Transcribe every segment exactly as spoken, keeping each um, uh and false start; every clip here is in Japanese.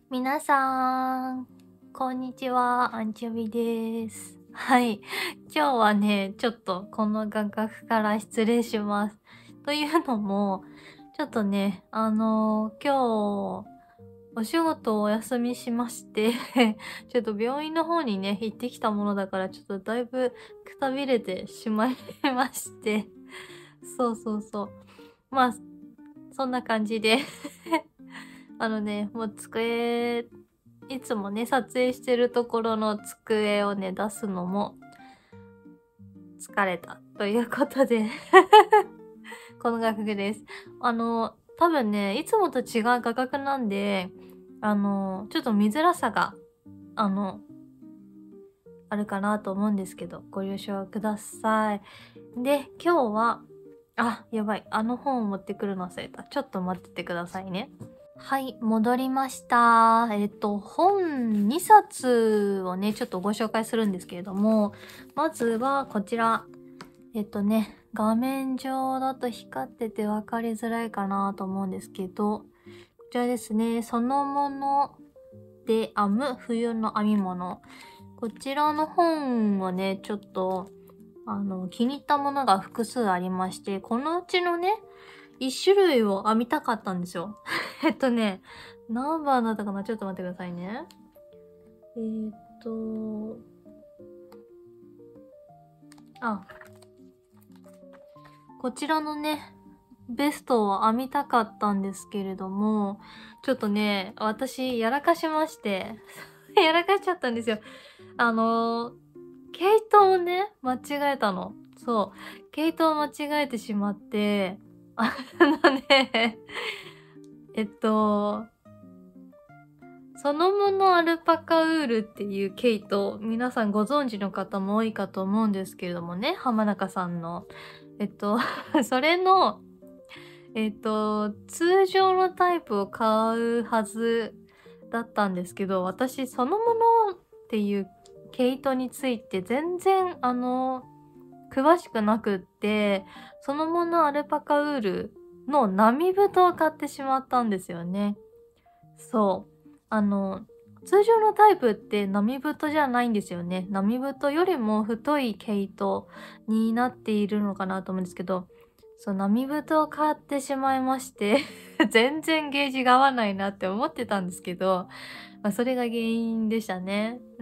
皆さん、こんにちは、アンチョビです。はい。今日はね、ちょっとこの画角から失礼します。というのも、ちょっとね、あのー、今日、お仕事をお休みしましてちょっと病院の方にね、行ってきたものだから、ちょっとだいぶくたびれてしまいましてそうそうそう。まあ、そんな感じであのね、もう机、いつもね、撮影してるところの机をね、出すのも疲れたということでこの画角です。あの、多分ね、いつもと違う画角なんで、あの、ちょっと見づらさが、あの、あるかなと思うんですけど、ご了承ください。で、今日は、あ、やばい。あの本を持ってくるの忘れた。ちょっと待っててくださいね。はい、戻りました。えっと、本にさつをね、ちょっとご紹介するんですけれども、まずはこちら。えっとね、画面上だと光ってて分かりづらいかなと思うんですけど、こちらですね、そのもので編む冬の編み物。こちらの本はね、ちょっと、あの、気に入ったものが複数ありまして、このうちのね、一種類を編みたかったんですよ。えっとね、何番だったかな、ちょっと待ってくださいね。えー、っと、あ、こちらのね、ベストを編みたかったんですけれども、ちょっとね、私、やらかしまして、やらかしちゃったんですよ。あの、毛糸をね、間違えたの。そう。毛糸を間違えてしまって、あのね、えっと、そのものアルパカウールっていう毛糸、皆さんご存知の方も多いかと思うんですけれどもね、浜中さんの。えっと、それの、えっと、通常のタイプを買うはずだったんですけど、私、そのものっていう毛糸について全然、あの、詳しくなくって、そのものアルパカウールの並太を買ってしまったんですよね。そう。あの、通常のタイプって並太じゃないんですよね。並太よりも太い毛糸になっているのかなと思うんですけど、そう、並太を買ってしまいまして全然ゲージが合わないなって思ってたんですけど、まあ、それが原因でしたね。うん。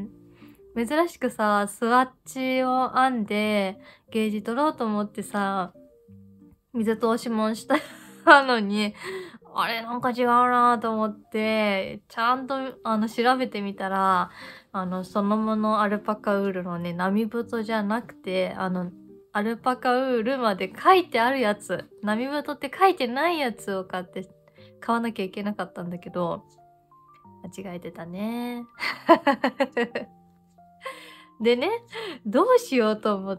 珍しくさ、スワッチを編んで、ゲージ取ろうと思ってさ、水通しもしたのに、あれ、なんか違うなと思って、ちゃんと、あの、調べてみたら、あの、そのものアルパカウールのね、並太じゃなくて、あの、アルパカウールまで書いてあるやつ、並太って書いてないやつを買って、買わなきゃいけなかったんだけど、間違えてたね。でね、どうしようと思って、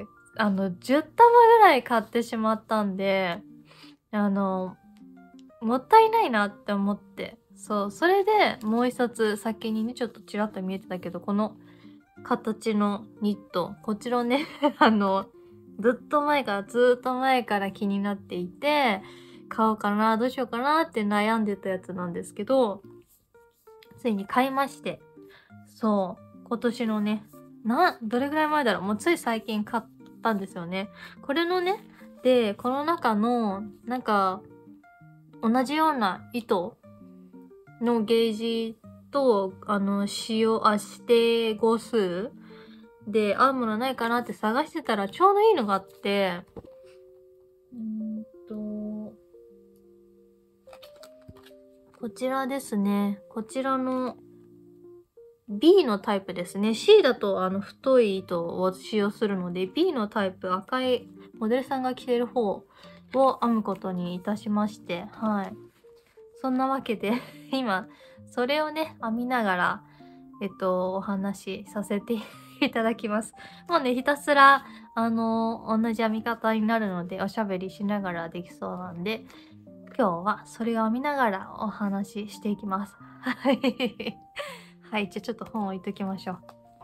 あの、じゅう玉ぐらい買ってしまったんで、あの、もったいないなって思って。そう。それでもう一冊先にね、ちょっとちらっと見えてたけど、この形のニット。こちらね、あの、ずっと前から、ずっと前から気になっていて、買おうかな、どうしようかなって悩んでたやつなんですけど、ついに買いまして。そう。今年のね、な、どれぐらい前だろう、もうつい最近買ったんですよね。これのね、で、この中の、なんか、同じような糸のゲージと、あの、使用、あ、指定号数で合うものないかなって探してたらちょうどいいのがあって、うーんと、こちらですね。こちらの B のタイプですね。C だとあの太い糸を使用するので、B のタイプ、赤いモデルさんが着てる方を編むことにいたしまして、はい。そんなわけで今、それをね、編みながら、えっと、お話しさせていただきます。もうね、ひたすら、あの、同じ編み方になるので、おしゃべりしながらできそうなんで、今日はそれを編みながらお話ししていきます。はい。はい、じゃあちょっと本置いときましょう。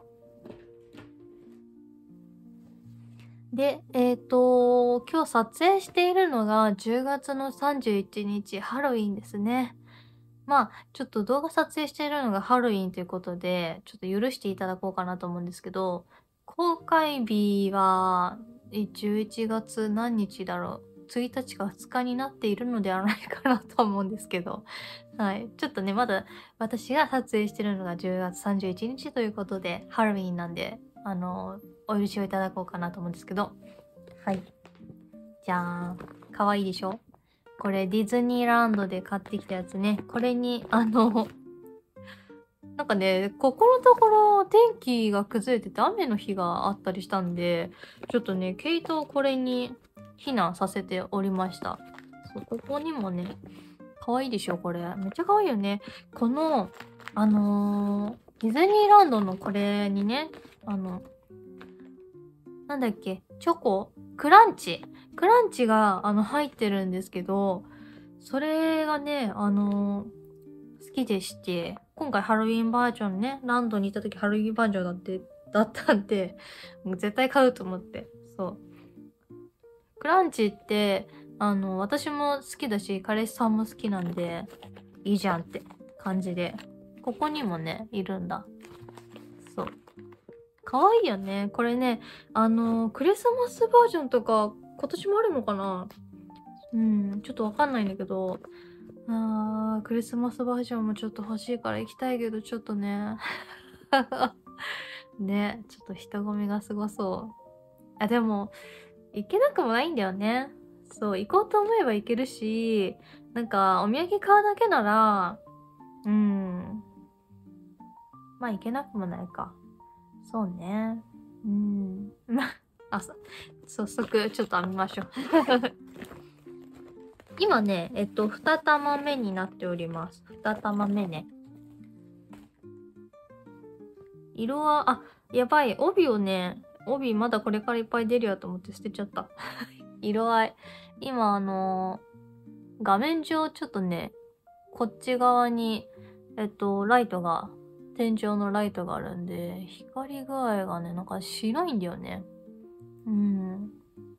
で、えっと、今日撮影しているのがじゅうがつのさんじゅういちにち、ハロウィンですね。 まあ、ちょっと動画撮影しているのがハロウィンということで、ちょっと許していただこうかなと思うんですけど、公開日は、じゅういちがつ何日だろう。ついたちかふつかになっているのではないかなと思うんですけど。はい。ちょっとね、まだ私が撮影してるのがじゅうがつさんじゅういちにちということで、ハロウィンなんで、あの、お許しをいただこうかなと思うんですけど。はい。じゃーん。かわいいでしょ？これディズニーランドで買ってきたやつね。これに、あの、なんかね、ここのところ天気が崩れてて雨の日があったりしたんで、ちょっとね、毛糸をこれに避難させておりました。そう、ここにもね、かわいいでしょ、これ。めっちゃかわいいよね。この、あのー、ディズニーランドのこれにね、あの、なんだっけ、チョコクランチクランチが、あの、入ってるんですけど、それがね、あのー好きでして、今回ハロウィンバージョンね、ランドに行った時ハロウィンバージョンだって、だったんで、もう絶対買うと思って。そう。クランチって、あの、私も好きだし、彼氏さんも好きなんで、いいじゃんって感じで。ここにもね、いるんだ。そう。かわいいよね。これね、あの、クリスマスバージョンとか、今年もあるのかな？うん、ちょっとわかんないんだけど、あー、クリスマスバージョンもちょっと欲しいから行きたいけど、ちょっとね。ね、ちょっと人混みがすごそう。あ、でも、行けなくもないんだよね。そう、行こうと思えば行けるし、なんか、お土産買うだけなら、うん。まあ、行けなくもないか。そうね。うん。まあ、そ早速、ちょっと編みましょう。今ね、えっと、二玉目になっております。二玉目ね。色は、あ、やばい。帯をね、帯まだこれからいっぱい出るやと思って捨てちゃった。色合い。今、あのー、画面上ちょっとね、こっち側に、えっと、ライトが、天井のライトがあるんで、光具合がね、なんか白いんだよね。うん。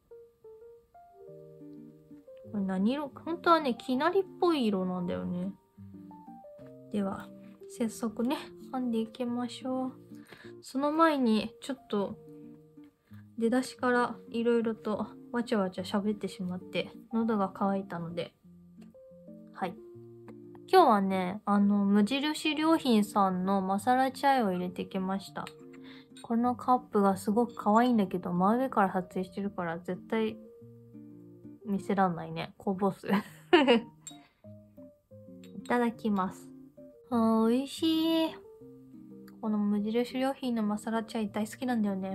これ何色？本当はね、きなりっぽい色なんだよね。では、早速ね、編んでいきましょう。その前に、ちょっと、出だしからいろいろとわちゃわちゃ喋ってしまって、喉が渇いたので、はい。今日はね、あの、無印良品さんのマサラチャイを入れてきました。このカップがすごく可愛いんだけど、真上から撮影してるから絶対見せらんないね。こぼす。いただきます。あー、美味しい。この無印良品のマサラチャイ大好きなんだよね。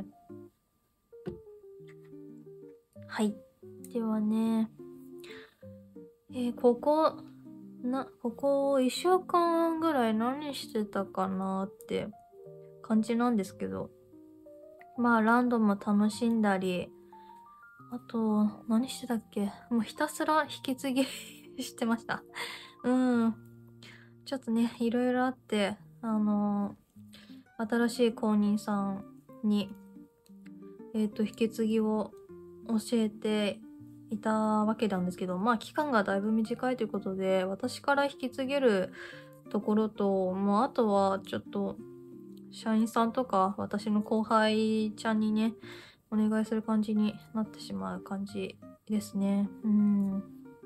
はい。ではね、えー、ここ、な、ここいっしゅうかんぐらい何してたかなって感じなんですけど。まあ、ランドも楽しんだり、あと、何してたっけ？もうひたすら引き継ぎしてました。うん。ちょっとね、いろいろあって、あのー、新しい公認さんに、えっと、引き継ぎを教えていたわけなんですけど、まあ、期間がだいぶ短いということで、私から引き継げるところと、もうあとはちょっと、社員さんとか、私の後輩ちゃんにね、お願いする感じになってしまう感じですね。うん。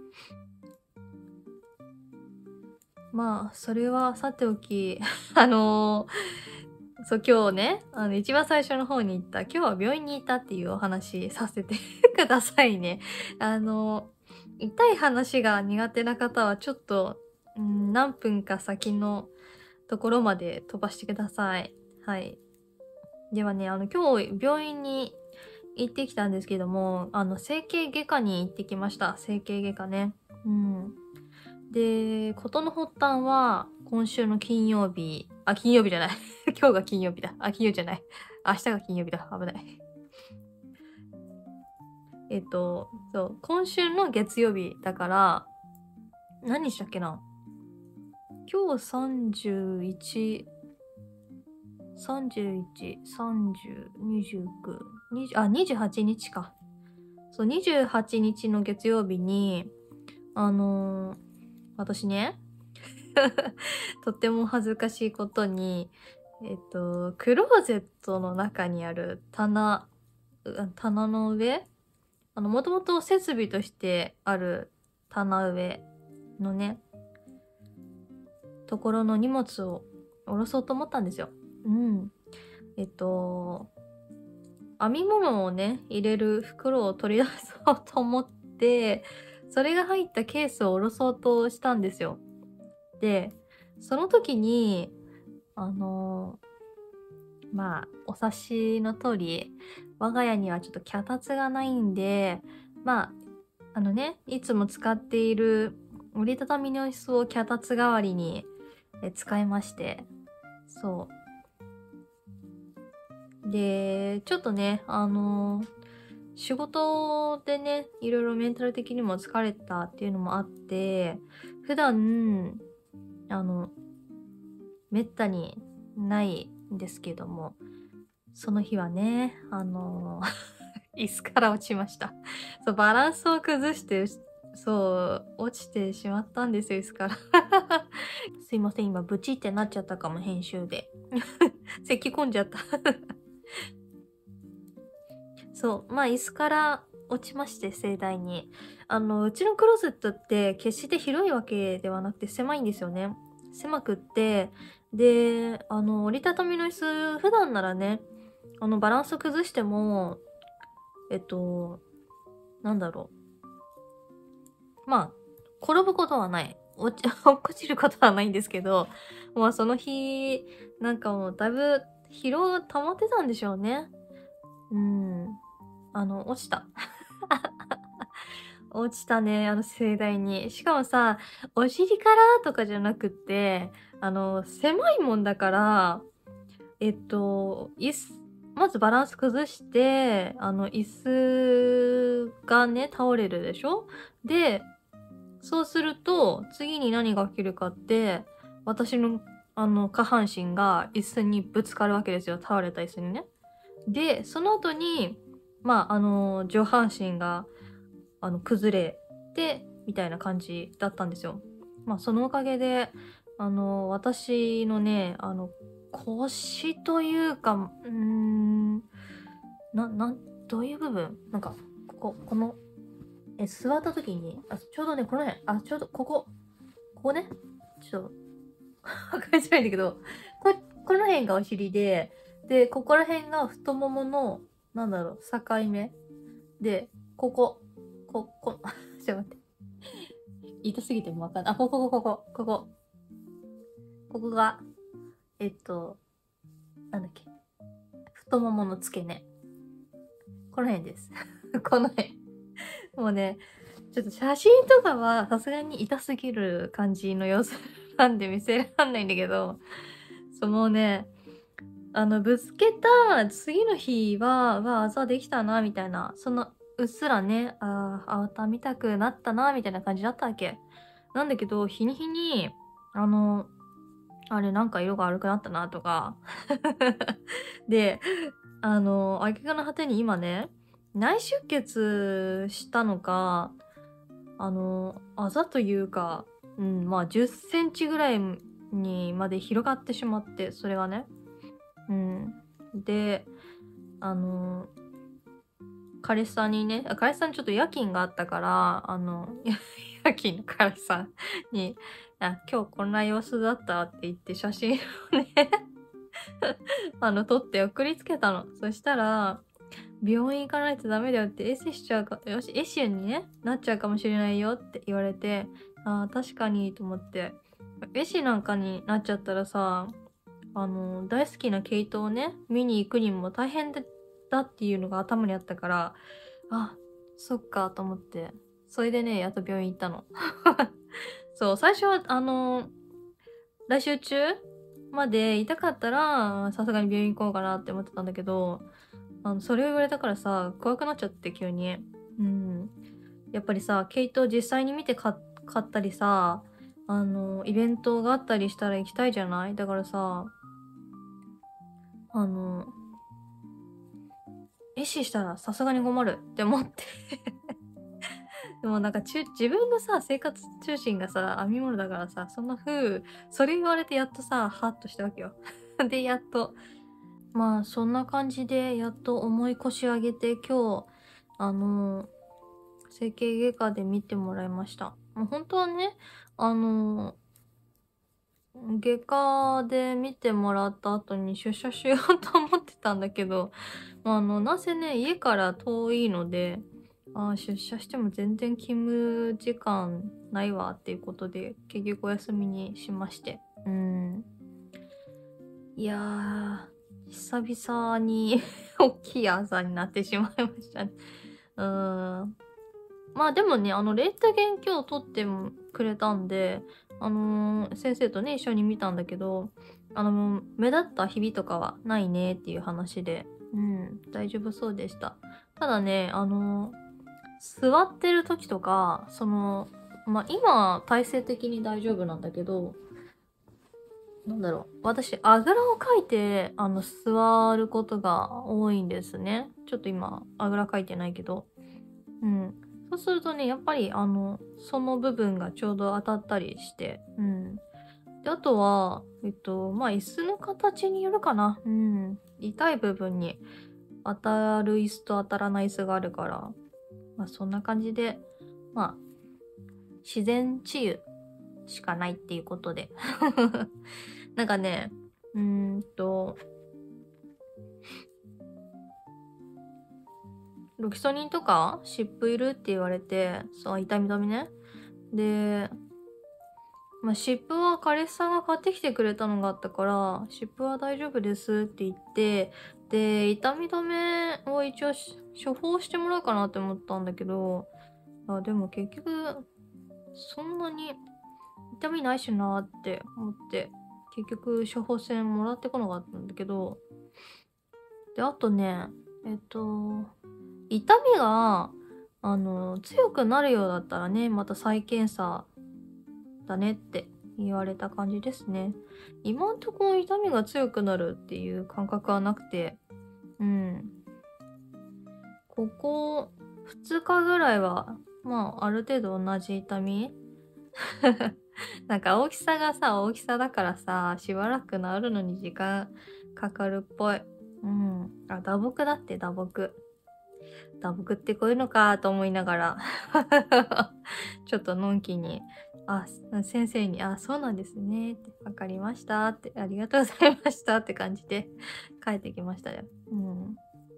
まあ、それはさておき、あのー、そう、今日ね、あの、一番最初の方に言った、今日は病院にいたっていうお話させてくださいね。あのー、痛い話が苦手な方はちょっと、うん、何分か先のところまで飛ばしてください。はい。ではね、あの、今日病院に行ってきたんですけども、あの、整形外科に行ってきました。整形外科ね。うん。で、事の発端は、今週の金曜日、あ、金曜日じゃない。今日が金曜日だ。あ、金曜日じゃない。明日が金曜日だ。危ない。えっと、そう、今週の月曜日だから、何したっけな。今日さんじゅういち、さんじゅういち、さんじゅう、にじゅうく、にじゅう、あ、にじゅうはちにちか。そう、にじゅうはちにちの月曜日に、あのー、私ね、 とっても恥ずかしいことに、えっと、クローゼットの中にある棚、う棚の上あの、もともと設備としてある棚上のね、ところの荷物を下ろそうと思ったんですよ。うん。えっと、編み物をね、入れる袋を取り出そうと思って、それが入ったケースを下ろそうとしたんですよ。で、その時に、あのーまあ、お察しの通り、我が家にはちょっと脚立がないんで、まあ、あのね、いつも使っている折りたたみの椅子を脚立代わりにえ使いまして、そう。で、ちょっとね、あのー仕事でね、いろいろメンタル的にも疲れたっていうのもあって、普段、あの、めったにないんですけども、その日はね、あのー椅子から落ちました。そう、バランスを崩して、そう、落ちてしまったんですよ、椅子から。すいません、今ブチってなっちゃったかも、編集で。咳込んじゃった。そう、まあ椅子から落ちまして、盛大に。あの、うちのクローゼットって決して広いわけではなくて狭いんですよね。狭くって、で、あの、折りたたみの椅子、普段ならね、あの、バランス崩しても、えっと、なんだろう。まあ、転ぶことはない。落ち、落っこちることはないんですけど、まあその日、なんかもうだいぶ疲労溜まってたんでしょうね。うん。あの、落ちた。落ちたね、あの盛大に。しかもさ、お尻からとかじゃなくって、あの、狭いもんだから、えっと、椅子、まずバランス崩して、あの、椅子がね、倒れるでしょ。で、そうすると、次に何が起きるかって、私の、あの、下半身が椅子にぶつかるわけですよ。倒れた椅子にね。で、その後に、まあ、あの、上半身が、あの、崩れて、みたいな感じだったんですよ。まあ、そのおかげで、あの、私のね、あの、腰というか、うーん、な、なん、どういう部分なんか、ここ、この、え、座った時に、あ、ちょうどね、この辺、あ、ちょうど、ここ、ここね、ちょっと、わかりづらいんだけど、こ、この辺がお尻で、で、ここら辺が太ももの、なんだろう、境目。で、ここ、こ、こ、ちょっと待って。痛すぎてもわかんない。あ、ここ、ここ、ここ、ここ。ここが、えっと、なんだっけ。太ももの付け根。この辺です。この辺。もうね、ちょっと写真とかはさすがに痛すぎる感じの様子なんで見せらんないんだけど、そのね、あの、ぶつけた次の日は、うわ、あざできたな、みたいな、その、うっすらね、ああ、青みたくなったな、みたいな感じだったわけ。なんだけど、日に日に、あの、あれ、なんか色が悪くなったな、とか。で、あの、挙句の果てに今ね、内出血したのか、あの、あざというか、うん、まあじゅっセンチぐらいにまで広がってしまって、それがね。うん。で、あの、彼氏さんにね、あ彼氏さんちょっと夜勤があったから、あの、夜勤の彼氏さんに、あ、今日こんな様子だったって言って写真をねあの、撮って送りつけたの。そしたら、病院行かないとダメだよって、エセしちゃうか、よし、エシュにね、なっちゃうかもしれないよって言われて、ああ、確かにと思って。エシなんかになっちゃったらさ、あの、大好きな毛糸をね、見に行くにも大変だっていうのが頭にあったから、あ、そっかと思って。それでね、やっと病院行ったの。そう、最初は、あの、来週中まで痛かったら、さすがに病院行こうかなって思ってたんだけど、あの、それを言われたからさ、怖くなっちゃって急に。うん。やっぱりさ、毛糸を実際に見て買ったりさ、あの、イベントがあったりしたら行きたいじゃない？だからさ、あの、壊死したらさすがに困るって思ってでもなんかちゅ自分のさ、生活中心がさ、編み物だからさ、そんな風、それ言われてやっとさ、ハッとしたわけよ。で、やっと、まあそんな感じで、やっと重い腰上げて、今日、あの、整形外科で見てもらいました。もう本当はね、あの、外科で見てもらった後に出社しようと思ってたんだけど、まあ、あの、なぜね、家から遠いので、あー出社しても全然勤務時間ないわっていうことで、結局お休みにしまして。うん。いやー、久々に大きい朝になってしまいましたね。うーん。まあでもね、あの、レントゲン今日撮ってもくれたんで、あのー先生とね、一緒に見たんだけど、あの、目立ったひびとかはないねっていう話で、うん、大丈夫そうでした。ただね、あのー座ってる時とか、その、まあ今、体勢的に大丈夫なんだけど、なんだろう。私、あぐらをかいて、あの、座ることが多いんですね。ちょっと今、あぐらかいてないけど。うん。そうするとね、やっぱり、あの、その部分がちょうど当たったりして、うん。で、あとは、えっと、まあ、椅子の形によるかな。うん。痛い部分に当たる椅子と当たらない椅子があるから、まあ、そんな感じで、まあ、自然治癒しかないっていうことで。なんかね、うーんと、ロキソニンとか湿布いるって言われて、そう、痛み止めね。で、まあ、湿布は彼氏さんが買ってきてくれたのがあったから、湿布は大丈夫ですって言って、で、痛み止めを一応処方してもらおうかなって思ったんだけど、あでも結局、そんなに痛みないしなって思って、結局処方箋もらってこなかったんだけど、で、あとね、えっと、痛みが、あの、強くなるようだったらね、また再検査だねって言われた感じですね。今んとこ痛みが強くなるっていう感覚はなくて、うん。ここふつかぐらいは、まあ、ある程度同じ痛みなんか大きさがさ、大きさだからさ、しばらく治るのに時間かかるっぽい。うん。あ、打撲だって打撲。打撲ってこういうのかと思いながらちょっとのんきに、あ、先生に、あ、そうなんですねって、わかりましたって、ありがとうございましたって感じで帰ってきましたよ。うん。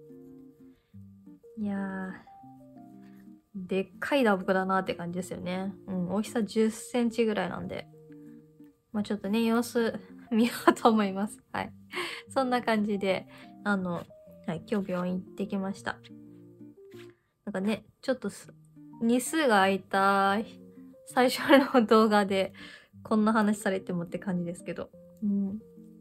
いやー、でっかい打撲だなって感じですよね。うん、大きさじゅっセンチぐらいなんで。まあちょっとね、様子見ようと思います。はい。そんな感じで、あの、はい、今日病院行ってきました。なんかね、ちょっと日数が空いた最初の動画でこんな話されてもって感じですけど。うん。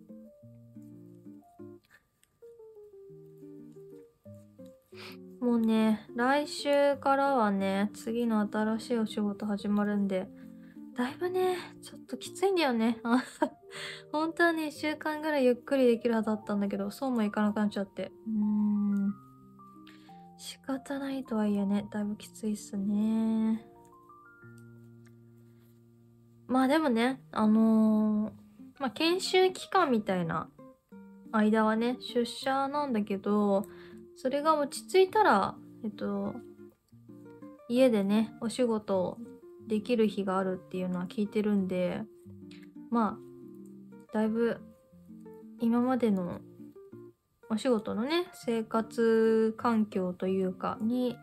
もうね、来週からはね、次の新しいお仕事始まるんで、だいぶね、ちょっときついんだよね。本当はね、いっしゅうかんぐらいゆっくりできるはずだったんだけど、そうもいかなくなっちゃって。うーん。仕方ないとはいえね、だいぶきついっすね。まあでもね、あのー、まあ研修期間みたいな間はね、出社なんだけど、それが落ち着いたら、えっと、家でね、お仕事できる日があるっていうのは聞いてるんで、まあ、だいぶ今までのお仕事のね、生活環境というかに、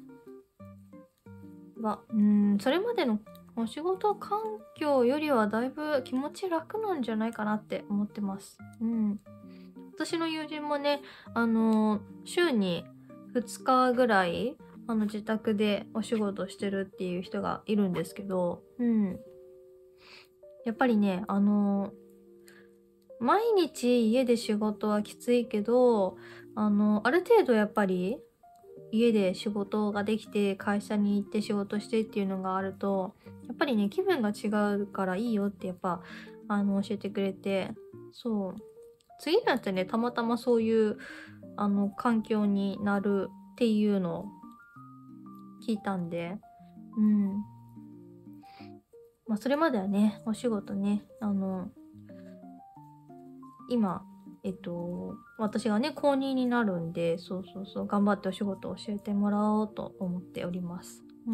は、うん、それまでのお仕事環境よりはだいぶ気持ち楽なんじゃないかなって思ってます。うん。私の友人もね、あのー週にふつかぐらい、あの、自宅でお仕事してるっていう人がいるんですけど、うん。やっぱりね、あのー毎日家で仕事はきついけど、あのーある程度やっぱり、家で仕事ができて会社に行って仕事してっていうのがあるとやっぱりね気分が違うからいいよってやっぱあの教えてくれて、そう次のやつねたまたまそういうあの環境になるっていうのを聞いたんで、 うん。まあそれまではね、お仕事ね、あの、今、えっと、私がね、公認になるんで、そうそうそう、頑張ってお仕事を教えてもらおうと思っております。うん。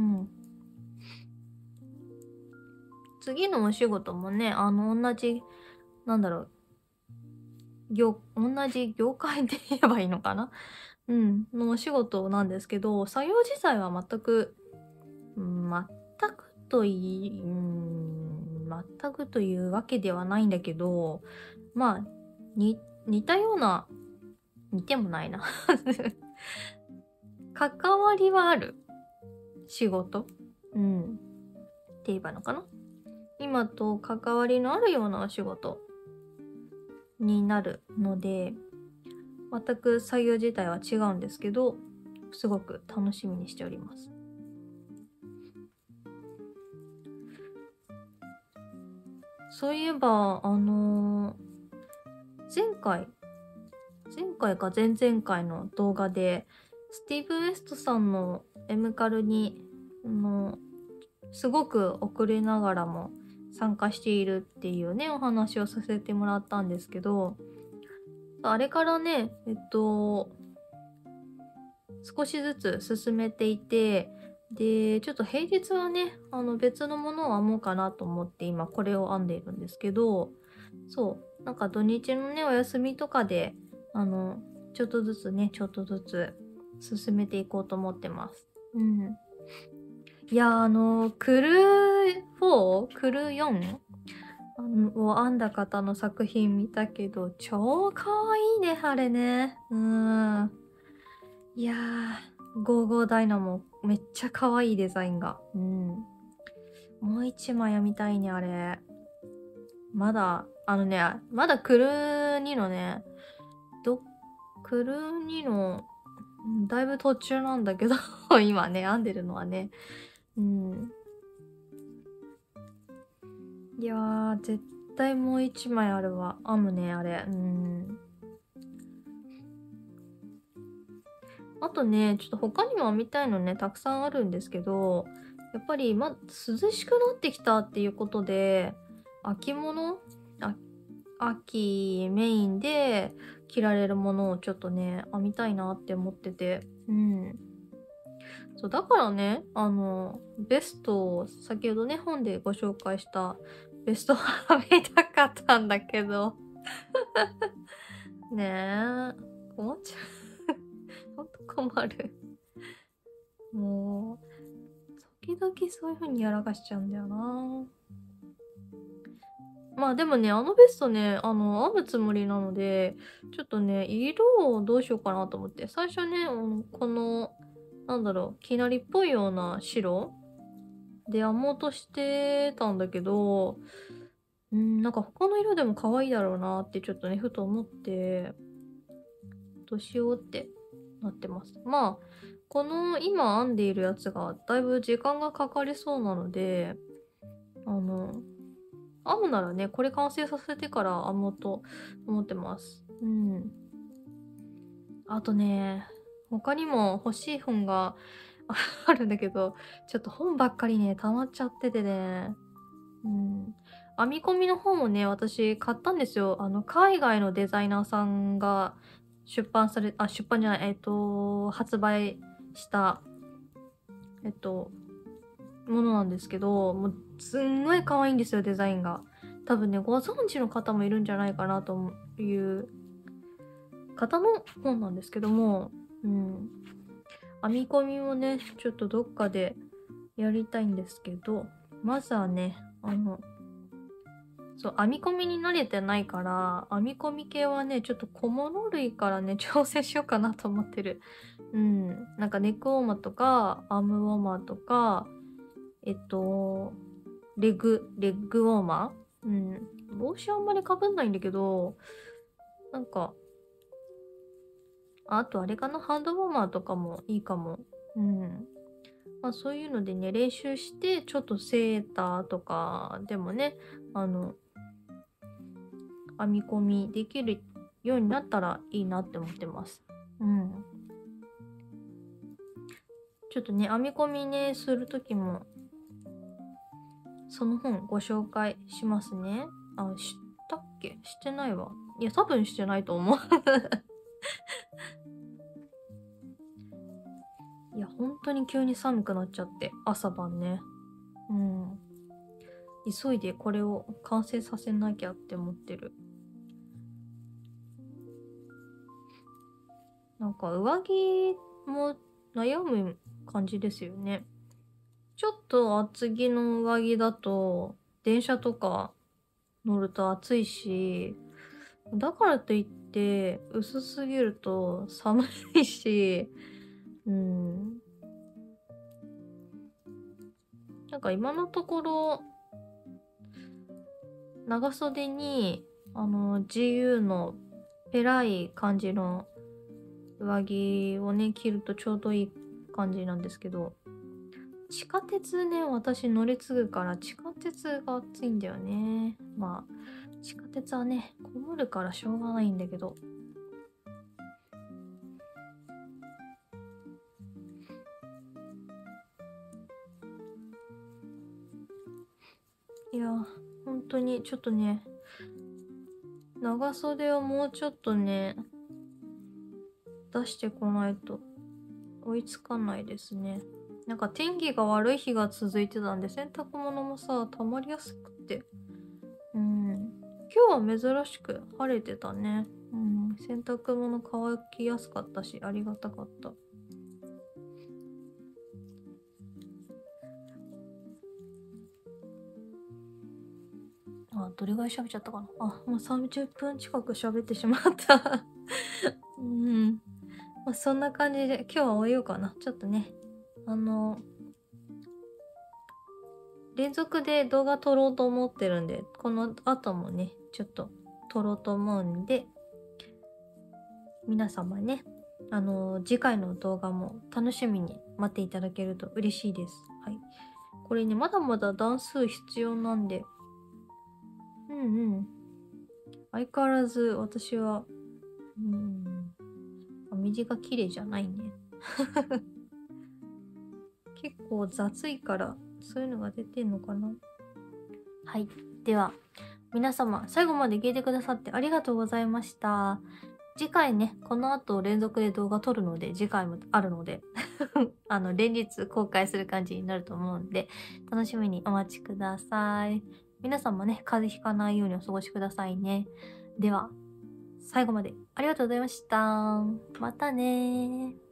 次のお仕事もね、あの、同じ、なんだろう、業、同じ業界で言えばいいのかな。うん、のお仕事なんですけど、作業自体は全く、うん、全くといい、うん、全くというわけではないんだけど、まあ、に、似たような、似てもないな。関わりはある仕事、うん、って言えばいいのかな。今と関わりのあるようなお仕事になるので、全く作業自体は違うんですけど、すごく楽しみにしております。そういえば、あのー前回、前回か前々回の動画で、スティーブ・ウエストさんのエムカルに、あのすごく遅れながらも参加しているっていうね、お話をさせてもらったんですけど、あれからね、えっと、少しずつ進めていて、で、ちょっと平日はね、あの別のものを編もうかなと思って今これを編んでいるんですけど、そう、なんか土日のね、お休みとかで、あの、ちょっとずつね、ちょっとずつ進めていこうと思ってます。うん。いやー、あの、クルフォー、クルよんあのを編んだ方の作品見たけど、超かわいいね、あれね。うん。いやー、ゴーゴーダイナモ、めっちゃかわいいデザインが。うん。もう一枚編みたいね、あれ。まだ、あのね、まだクルにのね、ど、クルにの、うんだいぶ途中なんだけど、今ね、編んでるのはね。うん。いやー、絶対もう一枚あるわ。編むね、あれ。うん。あとね、ちょっと他にも編みたいのね、たくさんあるんですけど、やっぱり、ま、涼しくなってきたっていうことで、秋物あ、秋メインで着られるものをちょっとね、編みたいなって思ってて。うん。そう、だからね、あの、ベストを、先ほどね、本でご紹介したベストを編みたかったんだけど。ねえ、困っちゃう。ほんと困る。もう、時々そういう風にやらかしちゃうんだよな。まあでもね、あのベストね、あの、編むつもりなので、ちょっとね、色をどうしようかなと思って、最初ね、あのこの、なんだろう、きなりっぽいような白で編もうとしてたんだけど、うん、なんか他の色でも可愛いだろうなってちょっとね、ふと思って、どうしようってなってます。まあ、この今編んでいるやつがだいぶ時間がかかりそうなので、あの、編むならね、これ完成させてから編もうと思ってます。うん。あとね、他にも欲しい本があるんだけど、ちょっと本ばっかりね、溜まっちゃっててね。うん。編み込みの本をね、私買ったんですよ。あの、海外のデザイナーさんが出版され、あ、出版じゃない、えっと、発売した、えっと、ものなんですけど、もう、すんごい可愛いんですよ、デザインが。多分ね、ご存知の方もいるんじゃないかなという方の本なんですけども、うん。編み込みもね、ちょっとどっかでやりたいんですけど、まずはね、あの、そう、編み込みに慣れてないから、編み込み系はね、ちょっと小物類からね、挑戦しようかなと思ってる。うん。なんかネックウォーマーとか、アームウォーマーとか、えっと、レグ、レッグウォーマーうん。帽子あんまり被んないんだけど、なんか、あとあれかな、ハンドウォーマーとかもいいかも。うん。まあそういうのでね、練習して、ちょっとセーターとかでもね、あの、編み込みできるようになったらいいなって思ってます。うん。 ちょっとね、編み込みね、するときも、その本ご紹介しますね。あ、したっけ？してないわ。いや、多分してないと思う。いや、本当に急に寒くなっちゃって、朝晩ね。うん。急いでこれを完成させなきゃって思ってる。なんか上着も悩む感じですよね。ちょっと厚着の上着だと、電車とか乗ると暑いし、だからといって薄すぎると寒いし、うん。なんか今のところ、長袖に、あの、ジーユー のペラい感じの上着をね、着るとちょうどいい感じなんですけど、地下鉄ね、私乗り継ぐから地下鉄が暑いんだよね。まあ、地下鉄はね、こもるからしょうがないんだけど。いや、本当にちょっとね、長袖をもうちょっとね、出してこないと追いつかないですね。なんか天気が悪い日が続いてたんで、洗濯物もさ、溜まりやすくて。うん。今日は珍しく晴れてたね。うん。洗濯物乾きやすかったし、ありがたかった。あ、どれぐらい喋っちゃったかな。あ、もうさんじゅっぷん近く喋ってしまった。うん。まあ、そんな感じで今日は終えようかな。ちょっとね、あの、連続で動画撮ろうと思ってるんで、この後もね、ちょっと撮ろうと思うんで、皆様ね、あの、次回の動画も楽しみに待っていただけると嬉しいです。はい。これね、まだまだ段数必要なんで、うんうん。相変わらず私は、うん、右が綺麗じゃないね。結構雑いから、そういうのが出てんのかな。はい。では、皆様、最後まで聞いてくださってありがとうございました。次回ね、この後連続で動画撮るので、次回もあるので、あの、連日公開する感じになると思うんで、楽しみにお待ちください。皆さんもね、風邪ひかないようにお過ごしくださいね。では、最後までありがとうございました。またねー。